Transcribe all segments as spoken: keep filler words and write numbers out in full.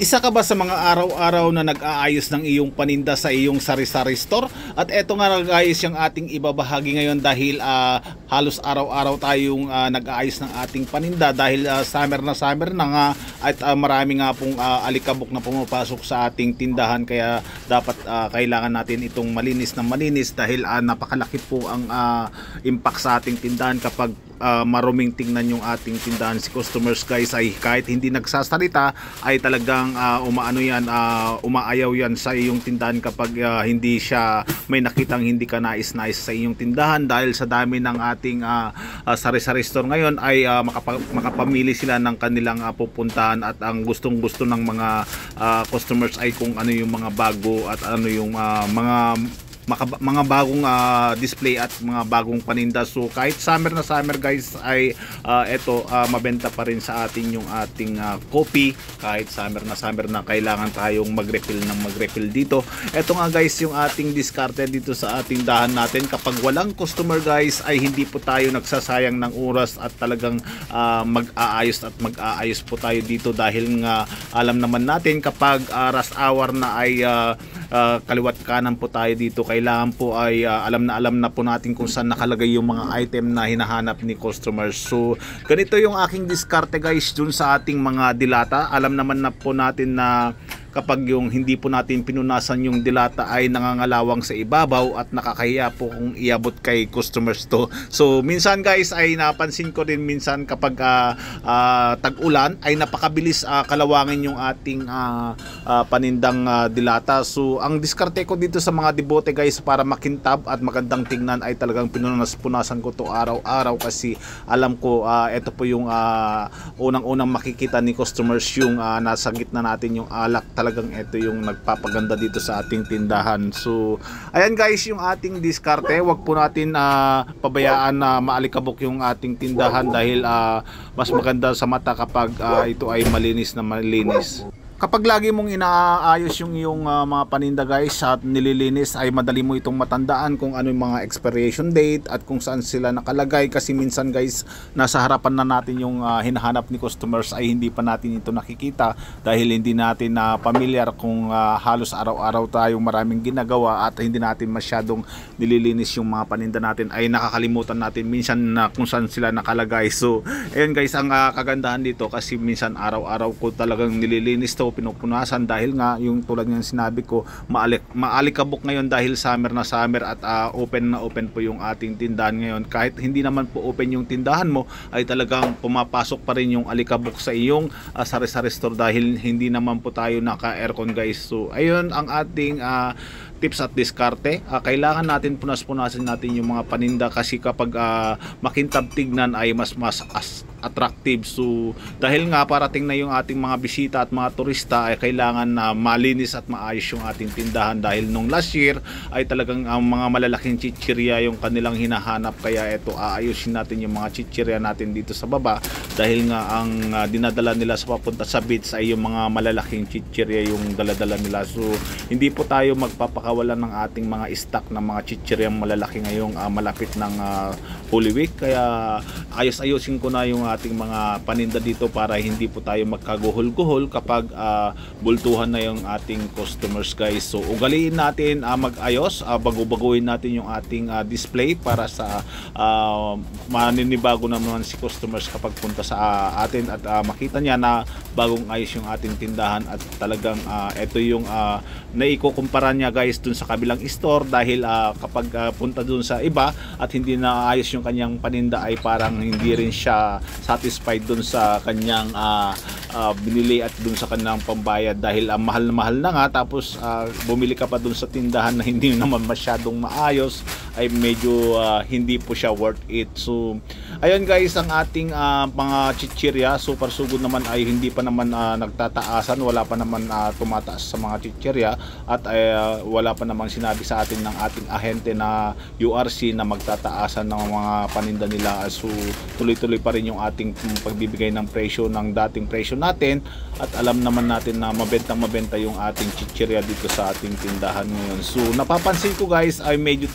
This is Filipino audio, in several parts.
Isa ka ba sa mga araw-araw na nag-aayos ng iyong paninda sa iyong sari-sari store? At eto nga guys yung ating ibabahagi ngayon dahil uh, halos araw-araw tayong uh, nag-aayos ng ating paninda dahil uh, summer na summer na nga at uh, marami nga pong uh, alikabok na pumapasok sa ating tindahan, kaya dapat uh, kailangan natin itong malinis na malinis dahil uh, napakalaki po ang uh, impact sa ating tindahan kapag uh, maruming tingnan yung ating tindahan. Si customers guys ay kahit hindi nagsasalita ay talagang uh, umaano yan, uh, umaayaw yan sa iyong tindahan kapag uh, hindi siya may nakitang hindi ka nais-nais sa iyong tindahan. Dahil sa dami ng ating uh, uh, sari-sari store ngayon ay uh, makapa makapamili sila ng kanilang uh, pupuntahan, at ang gustong gusto ng mga uh, customers ay kung ano yung mga bago at ano yung uh, mga Maka, mga bagong uh, display at mga bagong paninda. So kahit summer na summer guys ay uh, eto uh, mabenta pa rin sa atin yung ating uh, coffee. Kahit summer na summer na kailangan tayong mag-refill ng mag-refill dito. Eto nga guys yung ating diskarte dito sa ating dahan natin. Kapag walang customer guys ay hindi po tayo nagsasayang ng oras at talagang uh, mag-aayos at mag-aayos po tayo dito, dahil nga alam naman natin kapag uh, rush hour na ay uh, uh, kaliwat kanan po tayo dito, kailangan po ay uh, alam na alam na po natin kung saan nakalagay yung mga item na hinahanap ni customers. So ganito yung aking diskarte guys dun sa ating mga dilata. Alam naman na po natin na kapag yung hindi po natin pinunasan yung dilata ay nangangalawang sa ibabaw at nakakahiya po kung iabot kay customers to. So minsan guys ay napansin ko din minsan kapag uh, uh, tag-ulan ay napakabilis uh, kalawangin yung ating uh, uh, panindang uh, dilata. So ang diskarte ko dito sa mga debote guys para makintab at magandang tingnan ay talagang pinunas-punasan ko to araw-araw, kasi alam ko uh, ito po yung uh, unang-unang makikita ni customers yung uh, nasa gitna natin yung alak. Talagang ito yung nagpapaganda dito sa ating tindahan. So ayan guys yung ating diskarte. Wag po natin uh, pabayaan na maalikabok yung ating tindahan dahil uh, mas maganda sa mata kapag uh, ito ay malinis na malinis. Kapag lagi mong inaayos yung iyong uh, mga paninda guys at nililinis ay madali mo itong matandaan kung ano yung mga expiration date at kung saan sila nakalagay, kasi minsan guys nasa harapan na natin yung uh, hinahanap ni customers ay hindi pa natin ito nakikita dahil hindi natin na uh, familiar kung uh, halos araw-araw tayong maraming ginagawa at hindi natin masyadong nililinis yung mga paninda natin, ay nakakalimutan natin minsan na kung saan sila nakalagay. So ayun guys ang uh, kagandahan dito, kasi minsan araw-araw ko talagang nililinis to, pinupunasan, dahil nga yung tulad ng sinabi ko maalik, maalikabok ngayon dahil summer na summer at uh, open na open po yung ating tindahan ngayon. Kahit hindi naman po open yung tindahan mo ay talagang pumapasok pa rin yung alikabok sa iyong uh, sari-sari store dahil hindi naman po tayo naka-aircon guys. So ayun ang ating uh, tips at diskarte. Uh, kailangan natin punas-punasan natin yung mga paninda, kasi kapag uh, makintab tignan ay mas mas as attractive. So dahil nga parating na yung ating mga bisita at mga turista ay kailangan na malinis at maayos yung ating tindahan, dahil nung last year ay talagang ang mga malalaking chichirya yung kanilang hinahanap, kaya ito aayusin natin yung mga chichirya natin dito sa baba, dahil nga ang uh, dinadala nila sa papunta sa beach ay yung mga malalaking chichirya yung daladala nila. So hindi po tayo magpapakawalan ng ating mga stock ng mga chichiryang malalaki ngayong uh, malapit ng uh, Holy Week, kaya ayos-ayusin ko na yung ating mga paninda dito para hindi po tayo magkaguhol-guhol kapag uh, bultuhan na yung ating customers guys. So ugaliin natin uh, mag-ayos, uh, bago-baguhin natin yung ating uh, display para sa uh, maninibago naman si customers kapag punta sa uh, atin at uh, makita niya na bagong ayos yung ating tindahan, at talagang uh, ito yung uh, naikukumpara niya guys dun sa kabilang store, dahil uh, kapag uh, punta dun sa iba at hindi na ayos yung kanyang paninda ay parang hindi rin siya satisfied dun sa kanyang uh, uh, binili at dun sa kanyang pambayad, dahil uh, mahal na mahal na nga, tapos uh, bumili ka pa dun sa tindahan na hindi naman masyadong maayos, ay medyo uh, hindi po siya worth it. So ayun guys ang ating uh, mga chichirya, super sugod naman ay hindi pa naman uh, nagtataasan, wala pa naman uh, tumataas sa mga chichirya, at uh, wala pa namang sinabi sa atin ng ating ahente na U R C na magtataasan ng mga paninda nila. So tuloy-tuloy pa rin yung ating pagbibigay ng presyo ng dating presyo natin, at alam naman natin na mabentang mabenta yung ating chichirya dito sa ating tindahan ngayon. So napapansin ko guys ay medyo talagang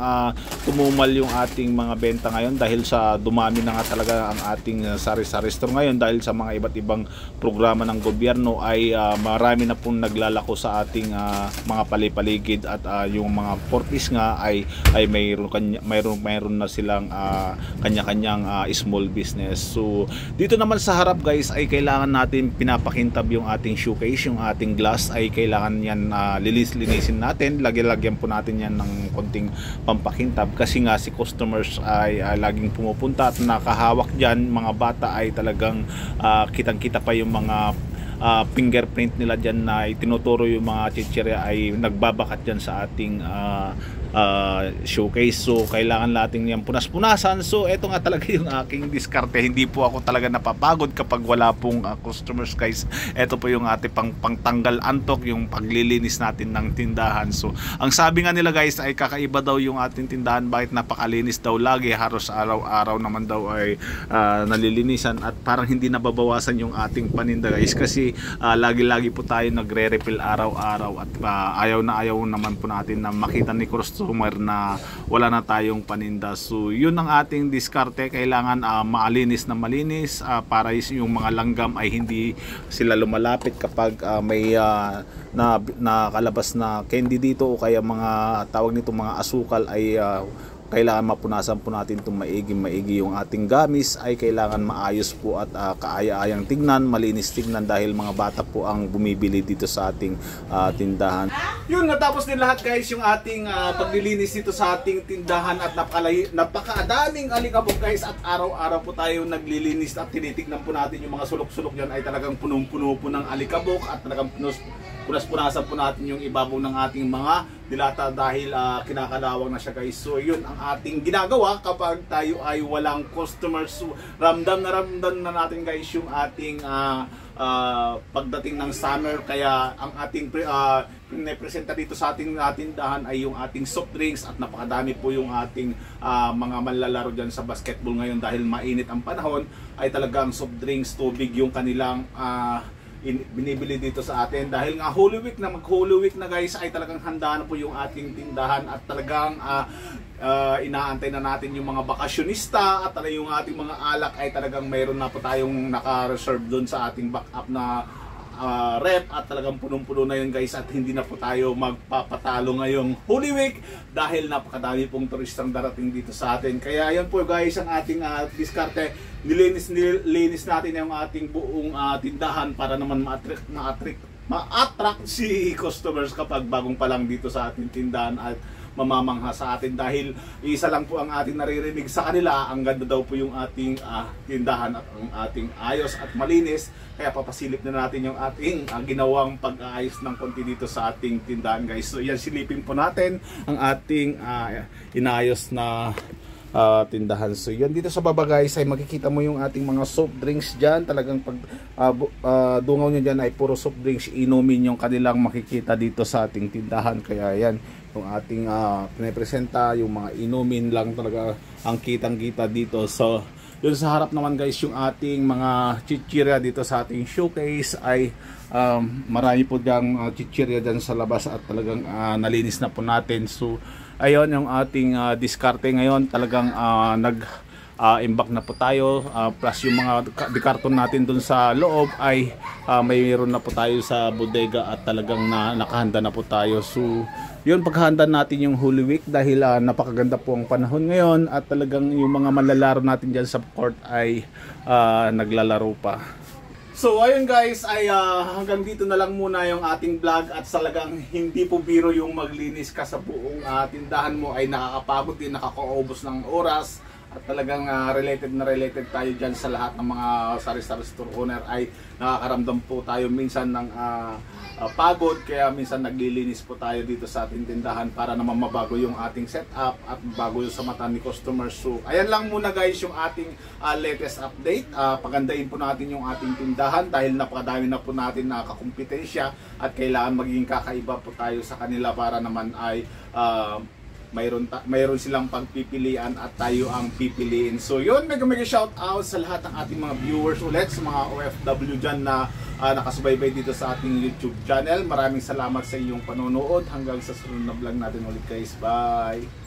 uh, tumumal yung ating mga benta ngayon dahil sa dumami na nga talaga ang ating uh, sari-sari store ngayon dahil sa mga iba't ibang programa ng gobyerno ay uh, marami na pong naglalako sa ating uh, mga palipaligid at uh, yung mga four-piece nga ay ay mayroon kanya, mayroon mayroon na silang uh, kanya-kanyang uh, small business. So dito naman sa harap guys ay kailangan natin pinapakintab yung ating showcase, yung ating glass ay kailangan yan uh, lilis-linisin natin, lagi-lagyan po natin yan ng konting pampakintab kasi nga si customers ay uh, laging pumupunta at nakahawak dyan, mga bata ay talagang uh, kitang-kita pa yung mga uh, fingerprint nila dyan na itinuturo yung mga chichirya ay nagbabakat dyan sa ating uh, Uh, showcase. So kailangan natin yan punas-punasan. So ito nga talaga yung aking diskarte. Hindi po ako talaga napapagod kapag wala pong uh, customers guys. Ito po yung ating pang pangtanggal antok, yung paglilinis natin ng tindahan. So ang sabi nga nila guys ay kakaiba daw yung ating tindahan. Bakit napakalinis daw lagi, halos araw-araw naman daw ay uh, nalilinisan at parang hindi nababawasan yung ating paninda guys kasi uh, lagi-lagi po tayo nagre-refill araw-araw at uh, ayaw na ayaw naman po natin na makita ni customer na wala na tayong paninda. So yun ang ating diskarte. Kailangan uh, maalinis na malinis uh, para yung mga langgam ay hindi sila lumalapit kapag uh, may uh, na nakalabas na candy dito o kaya mga tawag nito mga asukal ay uh, kailangan mapunasan po natin itong maigi-maigi. Yung ating gamis ay kailangan maayos po at uh, kaaya-ayang tignan, malinis tignan dahil mga bata po ang bumibili dito sa ating uh, tindahan. Yun, natapos din lahat guys yung ating uh, paglilinis dito sa ating tindahan at napakalay, napakadaming alikabok guys at araw-araw po tayo naglilinis at tinitignan po natin yung mga sulok-sulok dyan ay talagang punong-puno po ng alikabok at talagang punos punas-punasan po natin yung ibabaw ng ating mga dilata dahil uh, kinakalawang na siya guys. So yun ang ating ginagawa kapag tayo ay walang customers. So, ramdam na ramdam na natin guys yung ating uh, uh, pagdating ng summer. Kaya ang ating uh, pinapresenta dito sa ating tindahan ay yung ating soft drinks at napakadami po yung ating uh, mga manlalaro dyan sa basketball ngayon dahil mainit ang panahon ay talagang soft drinks, tubig yung kanilang uh, In, binibili dito sa atin dahil nga Holy Week na, mag Holy Week na guys ay talagang handa na po yung ating tindahan at talagang uh, uh, inaantay na natin yung mga bakasyonista at yung ating mga alak ay talagang mayroon na po tayong naka-reserve doon sa ating backup na uh, rep at talagang punong-puno na yun guys at hindi na po tayo magpapatalo ngayong Holy Week dahil napakadami pong turistang darating dito sa atin. Kaya yan po guys ang ating uh, diskarte. Nilinis, nilinis natin yung ating buong uh, tindahan para naman ma-attract ma-attract ma-attract si customers kapag bagong pa lang dito sa ating tindahan at mamamangha sa atin dahil isa lang po ang ating naririnig sa kanila, ang ganda daw po yung ating uh, tindahan at ang ating ayos at malinis. Kaya papasilip na natin yung ating uh, ginawang pag-aayos ng konti dito sa ating tindahan guys. So yan, silipin po natin ang ating uh, inaayos na Uh, tindahan. So yan, dito sa baba guys ay makikita mo yung ating mga soft drinks dyan. Talagang pag uh, uh, dungaw nyo dyan ay puro soft drinks, inumin yung kanilang makikita dito sa ating tindahan. Kaya yan, yung ating uh, pinapresenta, yung mga inumin lang talaga ang kitang kita dito. So yun, sa harap naman guys yung ating mga chichirya dito sa ating showcase ay um, marami po dyang uh, chichirya dyan sa labas at talagang uh, nalinis na po natin. So ayun yung ating uh, diskarte ngayon, talagang uh, nag uh, imbak na po tayo, uh, plus yung mga dikarton natin dun sa loob ay uh, mayroon na po tayo sa bodega at talagang na, nakahanda na po tayo. So yun, paghahanda natin yung Holy Week dahil uh, napakaganda po ang panahon ngayon at talagang yung mga malalaro natin dyan sa court ay uh, naglalaro pa. So ayun guys, ay uh, hanggang dito na lang muna yung ating vlog at talagang hindi po biro yung maglinis ka sa buong uh, tindahan mo, ay nakakapagod din, nakakaubos ng oras at talagang uh, related na related tayo dyan sa lahat ng mga sari-sari store owner ay nakakaramdam po tayo minsan ng uh, uh, pagod, kaya minsan naglilinis po tayo dito sa ating tindahan para naman mabago yung ating setup at bago yung sa mata ni customers. So ayan lang muna guys yung ating uh, latest update. Uh, pagandahin po natin yung ating tindahan dahil napakadami na po natin nakakumpetensya at kailangan maging kakaiba po tayo sa kanila para naman ay uh, mayroon, mayroon silang pagpipilian at tayo ang pipiliin. So yun, mega mega shout out sa lahat ng ating mga viewers ulit, sa mga O F W dyan na uh, nakasubaybay dito sa ating YouTube channel. Maraming salamat sa iyong panonood. Hanggang sa sunod na vlog natin ulit guys. Bye!